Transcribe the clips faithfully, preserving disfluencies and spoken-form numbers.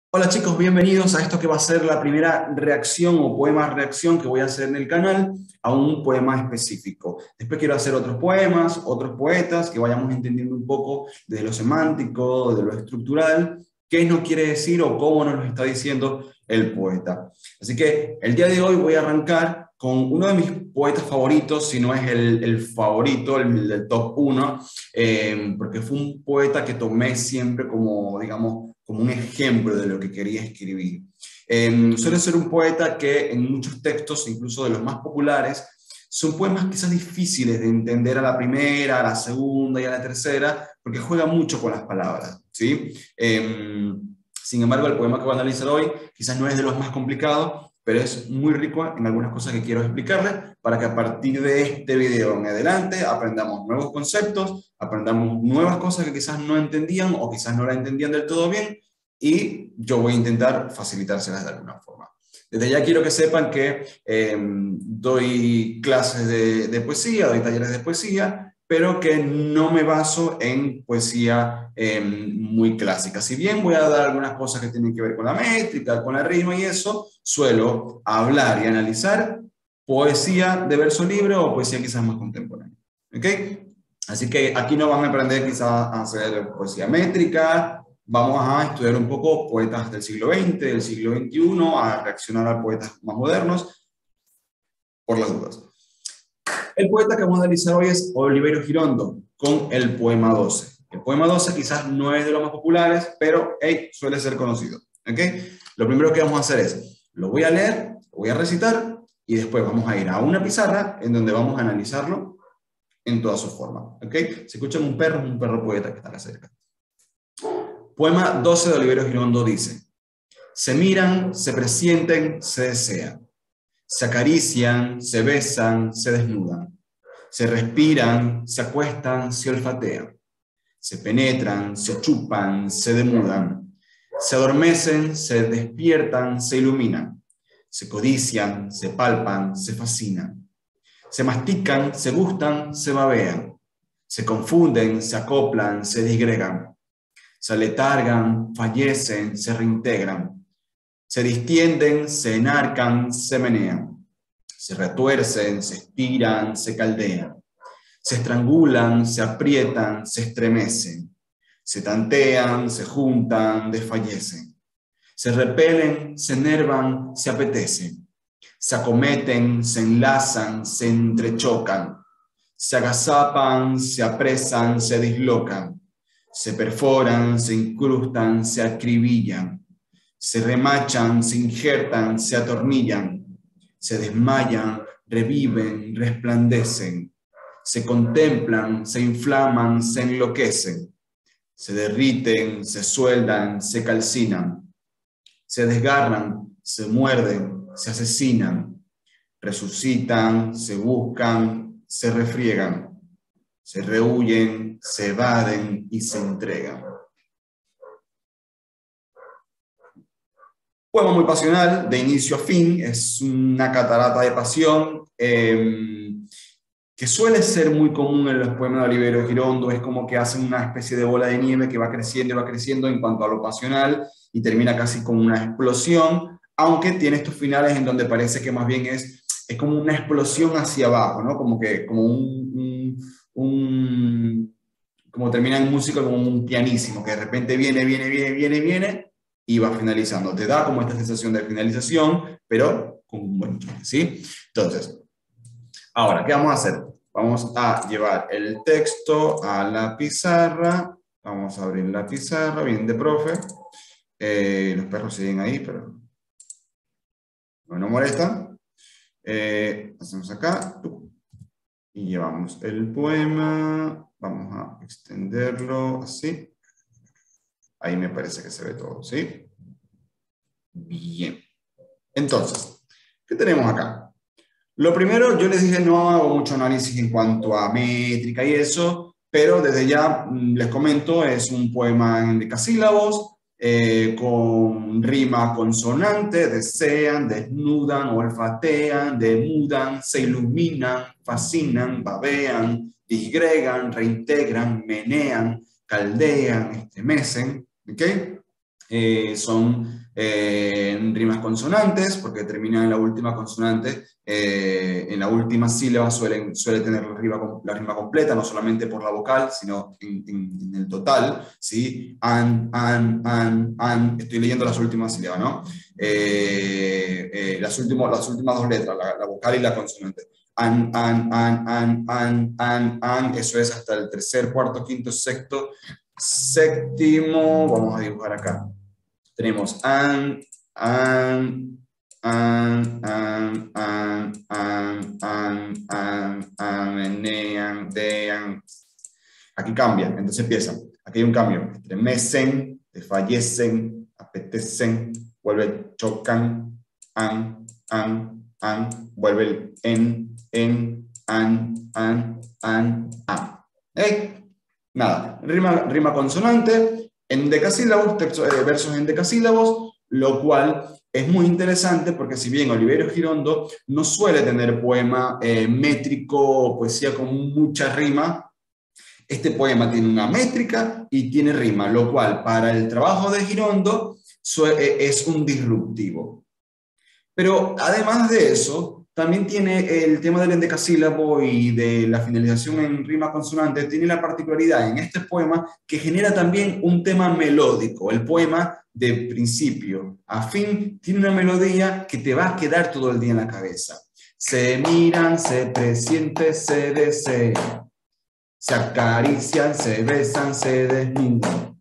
Hola chicos, bienvenidos a esto que va a ser la primera reacción o poema reacción que voy a hacer en el canal a un poema específico. Después quiero hacer otros poemas, otros poetas, que vayamos entendiendo un poco de lo semántico, de lo estructural, qué nos quiere decir o cómo nos lo está diciendo el poeta. Así que el día de hoy voy a arrancar con uno de mis poetas favoritos, si no es el, el favorito, el del top uno, eh, porque fue un poeta que tomé siempre como, digamos, como un ejemplo de lo que quería escribir. Eh, suele ser un poeta que en muchos textos, incluso de los más populares, son poemas quizás difíciles de entender a la primera, a la segunda y a la tercera, porque juega mucho con las palabras, ¿sí? Eh, sin embargo, el poema que voy a analizar hoy quizás no es de los más complicados, pero es muy rico en algunas cosas que quiero explicarles para que a partir de este video en adelante aprendamos nuevos conceptos, aprendamos nuevas cosas que quizás no entendían o quizás no la entendían del todo bien, y yo voy a intentar facilitárselas de alguna forma. Desde ya quiero que sepan que eh, doy clases de, de poesía, doy talleres de poesía, pero que no me baso en poesía eh, muy clásica. Si bien voy a dar algunas cosas que tienen que ver con la métrica, con la rima y eso, suelo hablar y analizar poesía de verso libre o poesía quizás más contemporánea. ¿Ok? Así que aquí no van a aprender quizás a hacer poesía métrica, vamos a estudiar un poco poetas del siglo veinte, del siglo veintiuno, a reaccionar a poetas más modernos, por las dudas. El poeta que vamos a analizar hoy es Oliverio Girondo, con el poema doce. El poema doce quizás no es de los más populares, pero hey, suele ser conocido. ¿Okay? Lo primero que vamos a hacer es, lo voy a leer, lo voy a recitar, y después vamos a ir a una pizarra en donde vamos a analizarlo en toda su forma. ¿Okay? Si escuchan un perro, es un perro poeta que está cerca. Poema doce de Oliverio Girondo dice: se miran, se presienten, se desean, se acarician, se besan, se desnudan, se respiran, se acuestan, se olfatean, se penetran, se chupan, se demudan, se adormecen, se despiertan, se iluminan, se codician, se palpan, se fascinan, se mastican, se gustan, se babean, se confunden, se acoplan, se disgregan, se aletargan, fallecen, se reintegran, se distienden, se enarcan, se menean, se retuercen, se estiran, se caldean, se estrangulan, se aprietan, se estremecen, se tantean, se juntan, desfallecen, se repelen, se enervan, se apetecen, se acometen, se enlazan, se entrechocan, se agazapan, se apresan, se dislocan, se perforan, se incrustan, se acribillan, se remachan, se injertan, se atornillan, se desmayan, reviven, resplandecen, se contemplan, se inflaman, se enloquecen, se derriten, se sueldan, se calcinan, se desgarran, se muerden, se asesinan, resucitan, se buscan, se refriegan, se rehuyen, se evaden y se entregan. Poema muy pasional, de inicio a fin, es una catarata de pasión, eh, que suele ser muy común en los poemas de Oliverio Girondo. Es como que hacen una especie de bola de nieve que va creciendo y va creciendo en cuanto a lo pasional y termina casi con una explosión, aunque tiene estos finales en donde parece que más bien es, es como una explosión hacia abajo, ¿no? Como que, como un, un, un como termina en música como un pianísimo, que de repente viene, viene, viene, viene, viene, y va finalizando. Te da como esta sensación de finalización, pero con un buen toque, ¿sí? Entonces, ahora, ¿qué vamos a hacer? Vamos a llevar el texto a la pizarra. Vamos a abrir la pizarra, bien de profe. Eh, los perros siguen ahí, pero no nos molestan. Eh, hacemos acá. Y llevamos el poema. Vamos a extenderlo así. Ahí me parece que se ve todo, ¿sí? Bien. Entonces, ¿qué tenemos acá? Lo primero, yo les dije, no hago mucho análisis en cuanto a métrica y eso, pero desde ya les comento, es un poema en decasílabos, eh, con rima consonante, desean, desnudan, olfatean, demudan, se iluminan, fascinan, babean, disgregan, reintegran, menean, caldean, estremecen, ¿ok? eh, son eh, rimas consonantes, porque terminan en la última consonante, eh, en la última sílaba suelen, suele tener la rima, la rima completa, no solamente por la vocal, sino en, en, en el total, ¿sí? An, an, an, an, estoy leyendo las últimas sílabas, ¿no? Eh, eh, las, últimos, las últimas dos letras, la, la vocal y la consonante. An, an, an, an, an, an, an, eso es hasta el tercer, cuarto, quinto, sexto, séptimo, vamos a dibujar acá. Tenemos an, an, an, an, an, an, an, an, an, nean, dean. Aquí cambia, entonces empieza. Aquí hay un cambio. Estremecen, desfallecen, apetecen, vuelve, chocan, an, an, an, vuelve el en, en, an, an, an, an. ¿Eh? Nada, rima, rima consonante. En decasílabos, texto, eh, versos en decasílabos, lo cual es muy interesante porque si bien Oliverio Girondo no suele tener poema eh, métrico, poesía con mucha rima, este poema tiene una métrica y tiene rima, lo cual para el trabajo de Girondo es un disruptivo. Pero además de eso, también tiene el tema del endecasílabo y de la finalización en rima consonante, tiene la particularidad en este poema que genera también un tema melódico. El poema, de principio a fin, tiene una melodía que te va a quedar todo el día en la cabeza. Se miran, se presienten, se desean, se acarician, se besan, se desnudan,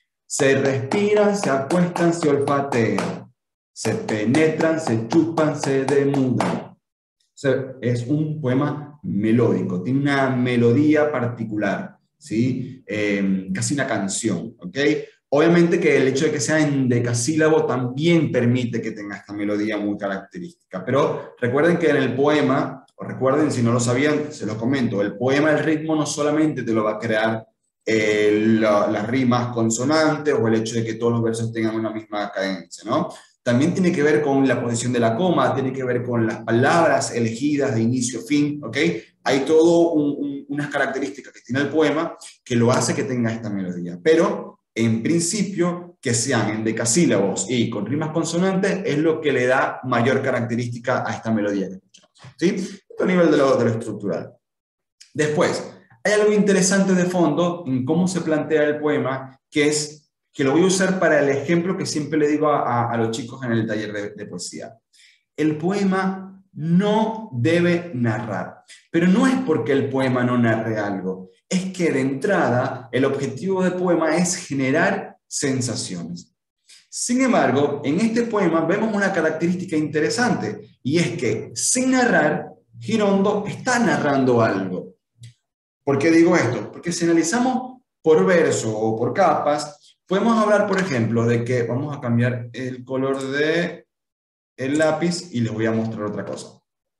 se respiran, se acuestan, se olfatean, se penetran, se chupan, se demudan. O sea, es un poema melódico, tiene una melodía particular, ¿sí? Eh, casi una canción, ¿ok? Obviamente que el hecho de que sea en decasílabo también permite que tenga esta melodía muy característica, pero recuerden que en el poema, o recuerden si no lo sabían, se los comento, el poema, el ritmo no solamente te lo va a crear eh, la, las rimas consonantes o el hecho de que todos los versos tengan una misma cadencia, ¿no? También tiene que ver con la posición de la coma, tiene que ver con las palabras elegidas de inicio a fin, ¿ok? Hay todo un, un, unas características que tiene el poema que lo hace que tenga esta melodía. Pero, en principio, que sean en decasílabos y con rimas consonantes es lo que le da mayor característica a esta melodía que escuchamos, ¿sí? Esto a nivel de lo, de lo estructural. Después, hay algo interesante de fondo en cómo se plantea el poema, que es que lo voy a usar para el ejemplo que siempre le digo a, a, a los chicos en el taller de, de poesía. El poema no debe narrar, pero no es porque el poema no narre algo, es que de entrada el objetivo del poema es generar sensaciones. Sin embargo, en este poema vemos una característica interesante, y es que sin narrar, Girondo está narrando algo. ¿Por qué digo esto? Porque si analizamos por verso o por capas, podemos hablar, por ejemplo, de que vamos a cambiar el color de el lápiz y les voy a mostrar otra cosa.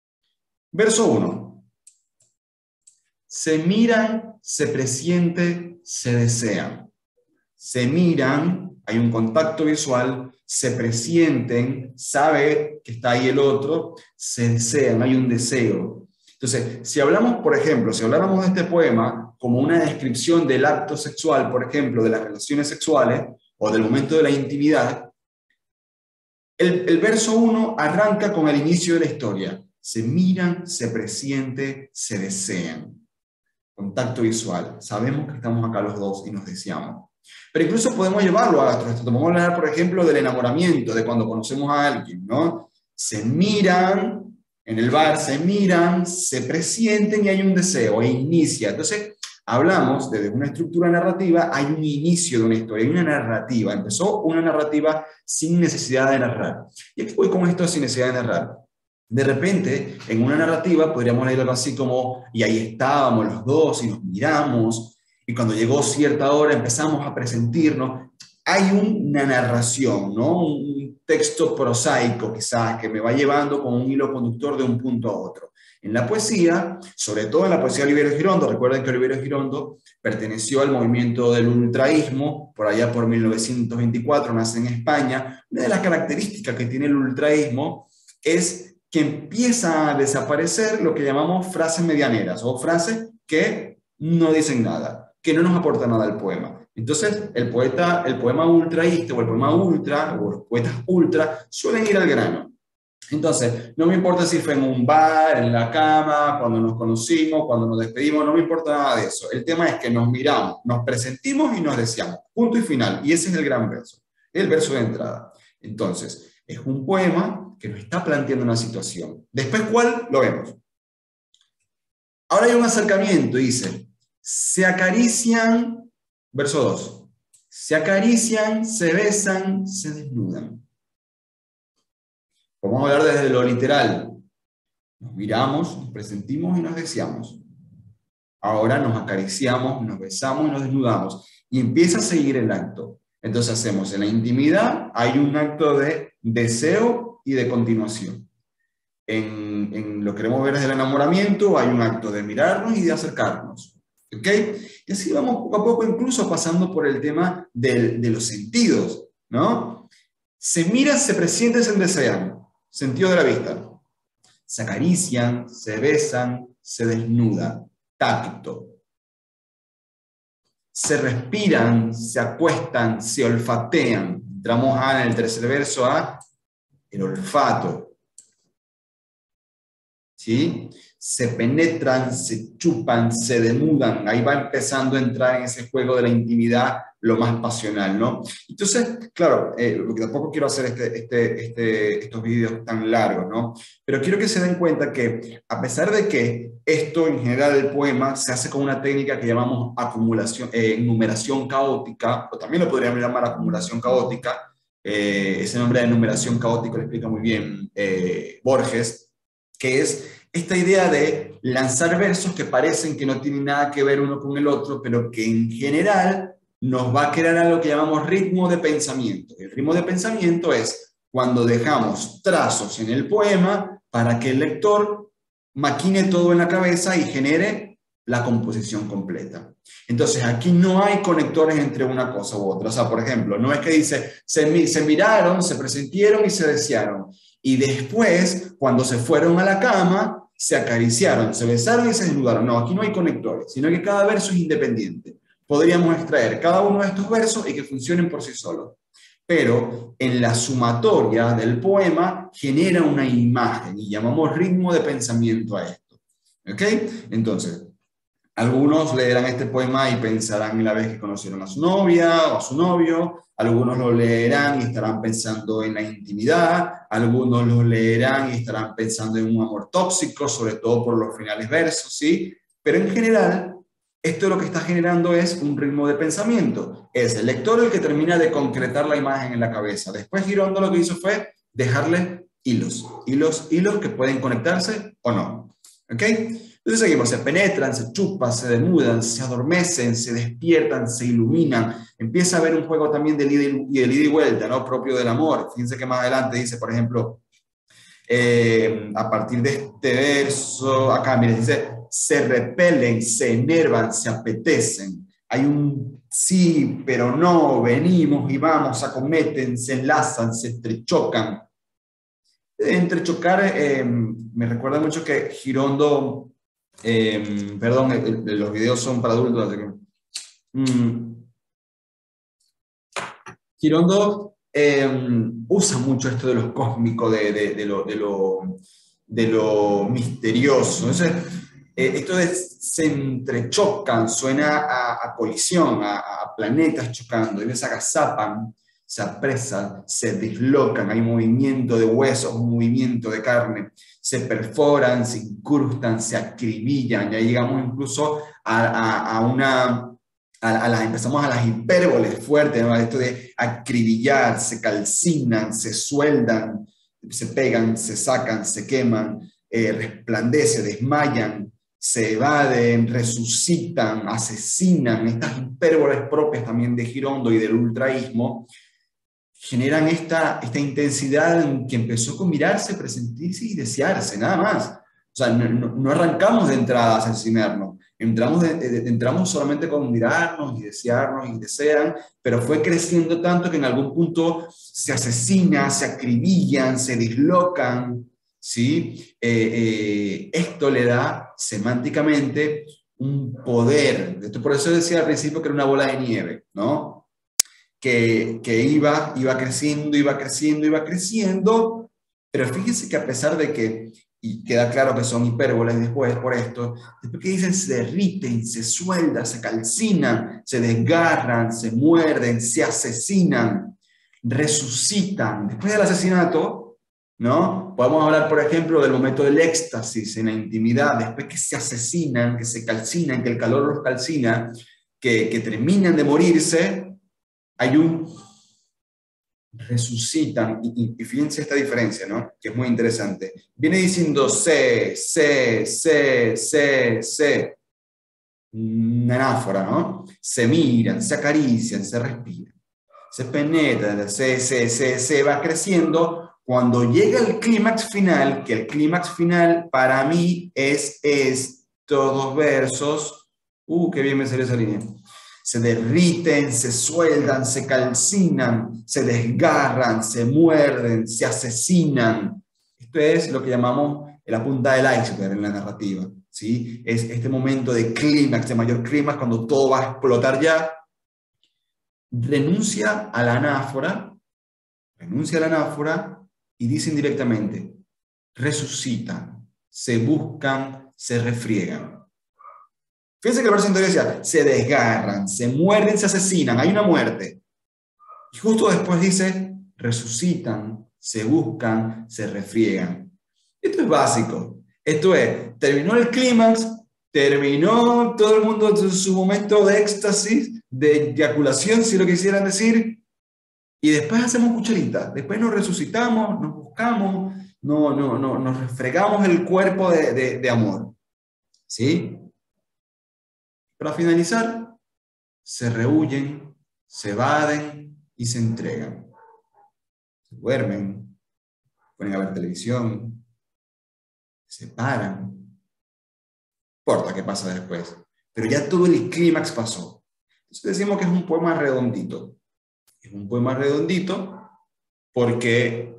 Verso uno. Se miran, se presienten, se desean. Se miran, hay un contacto visual, se presienten, sabe que está ahí el otro, se desean, hay un deseo. Entonces, si hablamos, por ejemplo, si habláramos de este poema como una descripción del acto sexual, por ejemplo, de las relaciones sexuales o del momento de la intimidad, el, el verso uno arranca con el inicio de la historia. Se miran, se presienten, se desean. Contacto visual. Sabemos que estamos acá los dos y nos deseamos. Pero incluso podemos llevarlo a esto. Podemos hablar, por ejemplo, del enamoramiento, de cuando conocemos a alguien, ¿no? Se miran. En el bar se miran, se presienten y hay un deseo, e inicia. Entonces, hablamos desde una estructura narrativa, hay un inicio de una historia, hay una narrativa. Empezó una narrativa sin necesidad de narrar. Y aquí voy con esto sin necesidad de narrar. De repente, en una narrativa podríamos leer algo así como, y ahí estábamos los dos y nos miramos, y cuando llegó cierta hora empezamos a presentirnos. Hay una narración, ¿no? Un texto prosaico quizás que me va llevando con un hilo conductor de un punto a otro. En la poesía, sobre todo en la poesía de Oliverio Girondo, recuerden que Oliverio Girondo perteneció al movimiento del ultraísmo, por allá por mil novecientos veinticuatro, nace en España. Una de las características que tiene el ultraísmo es que empieza a desaparecer lo que llamamos frases medianeras o frases que no dicen nada. que no nos aporta nada al poema. Entonces, el, poeta, el poema ultraísta o el poema ultra, o los poetas ultra, suelen ir al grano. Entonces, no me importa si fue en un bar, en la cama, cuando nos conocimos, cuando nos despedimos, no me importa nada de eso. El tema es que nos miramos, nos presentimos y nos deseamos. Punto y final. Y ese es el gran verso, el verso de entrada. Entonces, es un poema que nos está planteando una situación. Después, ¿cuál? Lo vemos. Ahora hay un acercamiento, dice, se acarician, verso dos, se acarician, se besan, se desnudan. Vamos a hablar desde lo literal. Nos miramos, nos presentimos y nos deseamos. Ahora nos acariciamos, nos besamos y nos desnudamos. Y empieza a seguir el acto. Entonces hacemos en la intimidad, hay un acto de deseo y de continuación. En, en lo que queremos ver desde el enamoramiento, hay un acto de mirarnos y de acercarnos. ¿Ok? Y así vamos poco a poco, incluso pasando por el tema de, de los sentidos, ¿no? Se mira, se presienten, se desean. Sentido de la vista. Se acarician, se besan, se desnudan. Tacto. Se respiran, se acuestan, se olfatean. Entramos a, en el tercer verso a el olfato. ¿Sí? Se penetran, se chupan, se denudan. Ahí va empezando a entrar en ese juego de la intimidad lo más pasional, ¿no? Entonces, claro, eh, porque tampoco quiero hacer este, este, este, estos vídeos tan largos, ¿no? Pero quiero que se den cuenta que, a pesar de que esto en general del poema se hace con una técnica que llamamos acumulación, eh, enumeración caótica, o también lo podríamos llamar acumulación caótica, eh, ese nombre de enumeración caótica lo explica muy bien eh, Borges, que es esta idea de lanzar versos que parecen que no tienen nada que ver uno con el otro, pero que en general nos va a crear algo que llamamos ritmo de pensamiento. El ritmo de pensamiento es cuando dejamos trazos en el poema para que el lector maquine todo en la cabeza y genere la composición completa. Entonces aquí no hay conectores entre una cosa u otra. O sea, por ejemplo, no es que dice, se, se miraron, se presentieron y se desearon. Y después, cuando se fueron a la cama, se acariciaron, se besaron y se desnudaron. No, aquí no hay conectores, sino que cada verso es independiente. Podríamos extraer cada uno de estos versos y que funcionen por sí solos. Pero en la sumatoria del poema genera una imagen y llamamos ritmo de pensamiento a esto. ¿Ok? Entonces, algunos leerán este poema y pensarán en la vez que conocieron a su novia o a su novio. Algunos lo leerán y estarán pensando en la intimidad. Algunos lo leerán y estarán pensando en un amor tóxico, sobre todo por los finales versos, ¿sí? Pero en general, esto lo que está generando es un ritmo de pensamiento. Es el lector el que termina de concretar la imagen en la cabeza. Después Girondo lo que hizo fue dejarle hilos. Hilos, hilos que pueden conectarse o no. ¿Ok? Entonces seguimos, se penetran, se chupan, se desnudan, se adormecen, se despiertan, se iluminan. Empieza a haber un juego también de ida y, de ida y vuelta, ¿no? Propio del amor. Fíjense que más adelante dice, por ejemplo, eh, a partir de este verso, acá, miren, dice, se repelen, se enervan, se apetecen. Hay un sí, pero no, venimos y vamos, acometen, se enlazan, se entrechocan. Entrechocar, eh, me recuerda mucho que Girondo... Eh, perdón, el, el, los videos son para adultos, así que... Mm, Girondo eh, usa mucho esto de lo cósmico, de, de, de, lo, de, lo, de lo misterioso. Entonces, eh, esto de se entrechocan, suena a, a colisión, a, a planetas chocando, y se agazapan, se apresan, se dislocan, hay movimiento de huesos, movimiento de carne, se perforan, se incrustan, se acribillan, ya llegamos incluso a, a, a una, a, a las, empezamos a las hipérboles fuertes, ¿no? Esto de acribillar, se calcinan, se sueldan, se pegan, se sacan, se queman, eh, resplandece, desmayan, se evaden, resucitan, asesinan. Estas hipérboles propias también de Girondo y del ultraísmo generan esta, esta intensidad en que empezó con mirarse, presentirse y desearse, nada más. O sea, no, no, no arrancamos de entrada a asesinarnos, entramos, de, de, entramos solamente con mirarnos y desearnos y desean, pero fue creciendo tanto que en algún punto se asesinan, se acribillan, se dislocan, ¿sí? Eh, eh, esto le da semánticamente un poder. Esto, por eso decía al principio que era una bola de nieve, ¿no? Que, que iba, iba creciendo, iba creciendo, iba creciendo, pero fíjense que a pesar de que, y queda claro que son hipérbolas después por esto, después que dicen se derriten, se sueldan, se calcinan, se desgarran, se muerden, se asesinan, resucitan. Después del asesinato, ¿no? Podemos hablar, por ejemplo, del momento del éxtasis en la intimidad, después que se asesinan, que se calcinan, que el calor los calcina, que, que terminan de morirse, hay un resucitan, y, y fíjense esta diferencia, ¿no? Que es muy interesante. Viene diciendo se, se, se, se, se, una anáfora, ¿no? Se miran, se acarician, se respiran, se penetran, se, se, se, se va creciendo. Cuando llega el clímax final, que el clímax final para mí es estos dos versos, uh, qué bien me salió esa línea. Se derriten, se sueldan, se calcinan, se desgarran, se muerden, se asesinan. Esto es lo que llamamos la punta del iceberg en la narrativa, ¿sí? Es este momento de clímax, de mayor clímax, cuando todo va a explotar ya. Renuncia a la anáfora, renuncia a la anáfora y dicen directamente, resucitan, se buscan, se refriegan. Fíjense que el verso anterior decía, se desgarran, se muerden, se asesinan, hay una muerte. Y justo después dice, resucitan, se buscan, se refriegan. Esto es básico. Esto es, terminó el clímax, terminó todo el mundo en su momento de éxtasis, de eyaculación, si lo quisieran decir, y después hacemos cucharita, después nos resucitamos, nos buscamos, no, no, no, nos refregamos el cuerpo de, de, de amor. ¿Sí? Para finalizar, se rehuyen, se evaden y se entregan. Se duermen, ponen a ver televisión, se paran. No importa qué pasa después, pero ya todo el clímax pasó. Entonces decimos que es un poema redondito. Es un poema redondito porque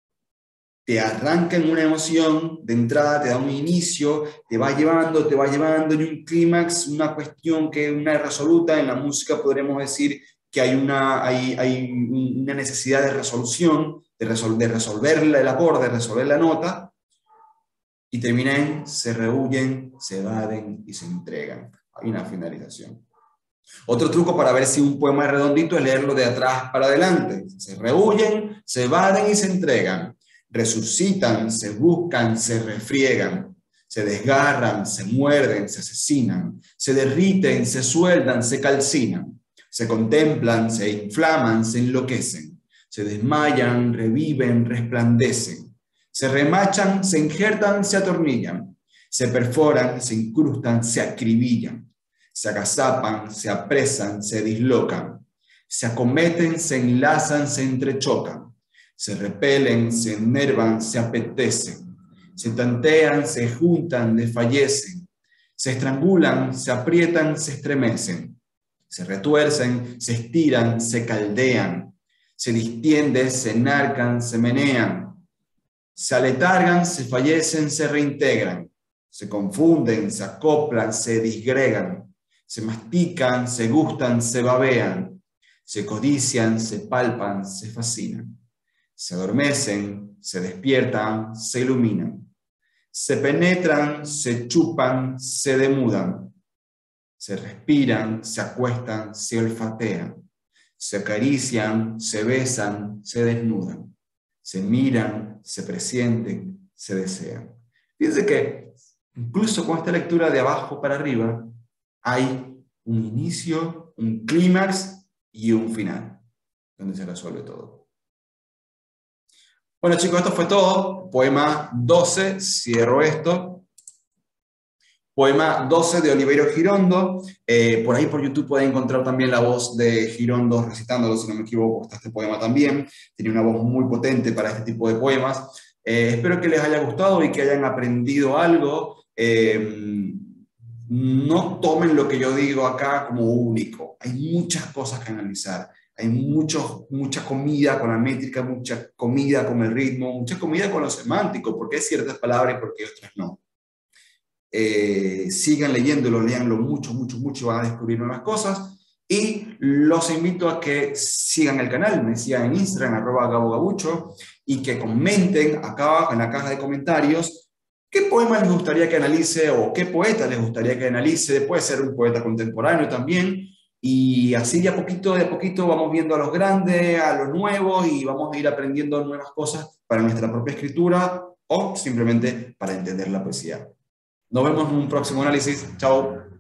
te arranca en una emoción de entrada, te da un inicio, te va llevando, te va llevando en un clímax, una cuestión que es una irresoluta. En la música podremos decir que hay una, hay, hay una necesidad de resolución, de, resol, de resolver el acorde, de resolver la nota, y termina en se rehuyen, se evaden y se entregan. Hay una finalización. Otro truco para ver si un poema es redondito es leerlo de atrás para adelante. Se rehuyen, se evaden y se entregan. Resucitan, se buscan, se refriegan, se desgarran, se muerden, se asesinan, se derriten, se sueldan, se calcinan, se contemplan, se inflaman, se enloquecen, se desmayan, reviven, resplandecen, se remachan, se injertan, se atornillan, se perforan, se incrustan, se acribillan, se agazapan, se apresan, se dislocan, se acometen, se enlazan, se entrechocan, se repelen, se enervan, se apetecen, se tantean, se juntan, desfallecen, se estrangulan, se aprietan, se estremecen, se retuercen, se estiran, se caldean, se distienden, se enarcan, se menean, se aletargan, se fallecen, se reintegran, se confunden, se acoplan, se disgregan, se mastican, se gustan, se babean, se codician, se palpan, se fascinan. Se adormecen, se despiertan, se iluminan, se penetran, se chupan, se demudan, se respiran, se acuestan, se olfatean, se acarician, se besan, se desnudan, se miran, se presienten, se desean. Fíjense que incluso con esta lectura de abajo para arriba hay un inicio, un clímax y un final, donde se resuelve todo. Bueno chicos, esto fue todo. Poema doce, cierro esto. Poema doce de Oliverio Girondo. Eh, por ahí por YouTube pueden encontrar también la voz de Girondo recitándolo, si no me equivoco, está este poema también. Tiene una voz muy potente para este tipo de poemas. Eh, espero que les haya gustado y que hayan aprendido algo. Eh, no tomen lo que yo digo acá como único. Hay muchas cosas que analizar. Hay mucho, mucha comida con la métrica, mucha comida con el ritmo, mucha comida con lo semántico, porque hay ciertas palabras y porque otras no. eh, sigan leyéndolo, leanlo mucho, mucho, mucho y van a descubrir nuevas cosas. Y los invito a que sigan el canal, me sigan en Instagram, arroba Gabo Gabucho, y que comenten acá abajo en la caja de comentarios qué poema les gustaría que analice o qué poeta les gustaría que analice. Puede ser un poeta contemporáneo también. Y así de a poquito, de a poquito vamos viendo a los grandes, a los nuevos y vamos a ir aprendiendo nuevas cosas para nuestra propia escritura o simplemente para entender la poesía. Nos vemos en un próximo análisis. Chao.